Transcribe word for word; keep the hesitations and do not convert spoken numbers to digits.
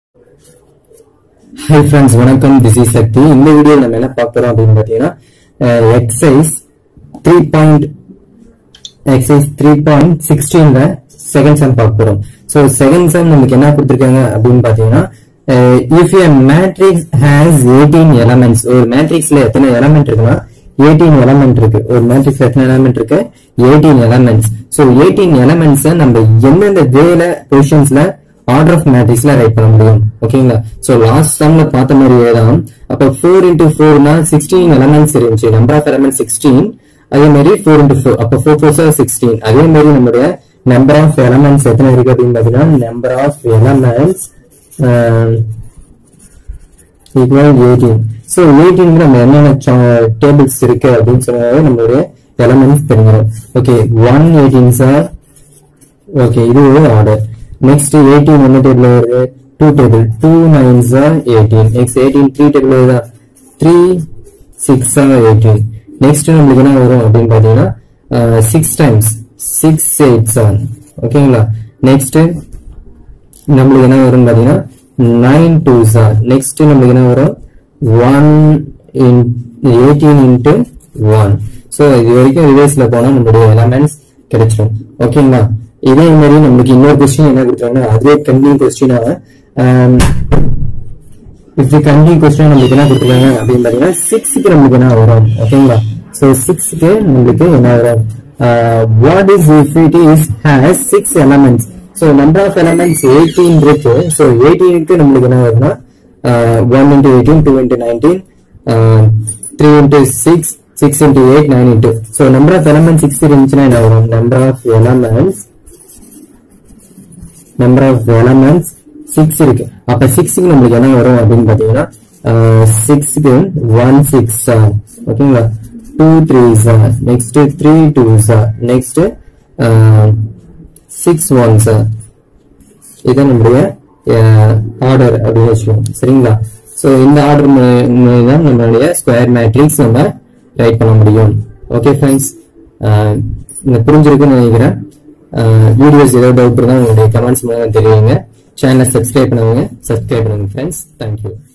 Hi friends, வணக்கம். This is Sakti. இந்த video நம்ம என்ன பார்க்க போறோம் அப்படினு பாத்தீங்கன்னா exercise three. exercise three point one six ல second sum பார்க்க போறோம். So second sum நமக்கு என்ன கொடுத்திருக்காங்க அப்படினு பாத்தீங்கன்னா if a matrix has eighteen elements, ஒரு matrixல எத்தனை element இருக்குன்னா eighteen element இருக்கு. ஒரு matrixல எத்தனை element இருக்கு? eighteen elements. So eighteen elements நம்ம எந்தெந்த வேல பொசிஷன்ஸ்ல order of matrix la write பண்ண முடியும். ஓகேங்களா? சோ லாஸ்ட் சம்ல பார்த்த மாதிரியே தான். அப்ப four into four னா sixteen elements இருந்துச்சு. number of elements sixteen. அதே மாதிரி four into four. அப்ப four fours are sixteen. அதே மாதிரி நம்மளுடைய number of elements எத்தனை இருக்கு அப்படினு பாத்தீங்கன்னா number of elements equal eighteen. So eighteen க்கு நம்ம என்னென்ன டேபிள்ஸ் இருக்கு அப்படினு சொன்னாலே நம்மளுடைய elements தெரியும். Okay, one eighteen are okay, இது ஒரு ஆர்டர். Next eighteen என்ன டேபிள் வருது? two table. two nines are eighteen. Next eighteen three table வருதா? three six are eighteen. Next நம்மளுக்கு என்ன வரும் அப்படின்னு பாத்தீங்கன்னா six times six eights are. ஓகேங்களா? Next நம்மளுக்கு என்ன வரும் பாத்தீங்கன்னா nine twos are. Next நம்மளுக்கு என்ன வரும்? one in eighteen into one. So இது வரைக்கும் ரிவர்ஸ்ல போனா நம்மளுடைய எலிமெண்ட்ஸ் கிடைச்சிடும். ஓகேங்களா? இதே மாதிரி நமக்கு இன்னொரு क्वेश्चन என்ன கொடுத்தாங்கன்னா அதே கண்டினியூ क्वेश्चन ஆ if the continue question நமக்கு என்ன கொடுத்திருக்காங்க அப்படினு பாத்தீங்கன்னா six க்கு நமக்கு என்ன வரும்? ஓகேங்களா? சோ six க்கு நமக்கு என்ன வரும்? what is if it is has six elements? so number of elements eighteen இருக்கு. so eighteen க்கு நமக்கு என்ன வரும்னா one into eighteen, two into nineteen, three into six, six into eight, nine into. so number of elements six இருந்துச்சுன்னா என்ன வரும்? number of elements number of elements six இருக்கு. அப்ப six க்கு நமக்கு என்ன வரும் அப்படினு பாத்தீங்கன்னா six க்கு one six ஓகேங்களா? two threes next three twos next six ones. இது நம்மளுடைய ஆர்டர் அப்படின்னு வச்சுக்கோங்க. சரிங்களா? சோ இந்த ஆர்டர் தான் நம்மளுடைய ஸ்கொயர் மேட்ரிக்ஸ் நம்ம ரைட் பண்ண முடியும். ஓகே ஃப்ரெண்ட்ஸ், இந்த புரிஞ்சிருக்குன்னு நினைக்கிறேன். வீடியோஸ் ஏதாவது டவுட் இருந்தா உங்களுடைய கமெண்ட்ஸ் மூலம் தெரியுங்க. சேனலை சப்ஸ்கிரைப் பண்ணுங்க. சப்ஸ்கிரைப் பண்ணுங்க ஃப்ரெண்ட்ஸ். தேங்க்யூ.